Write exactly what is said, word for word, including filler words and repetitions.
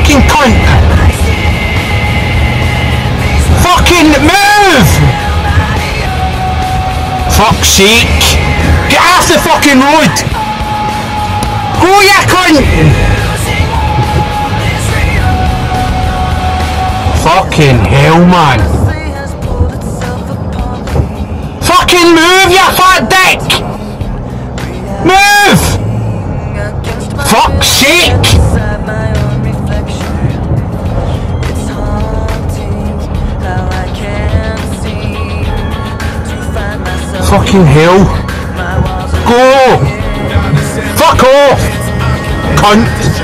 fucking cunt! Fucking move! Fuck's sake! Get off the fucking road! Go, you cunt! Fucking hell, man! Fucking move, you fat dick! Move! Fuck's sake! Fucking hell! Go! Fuck off! Cunt!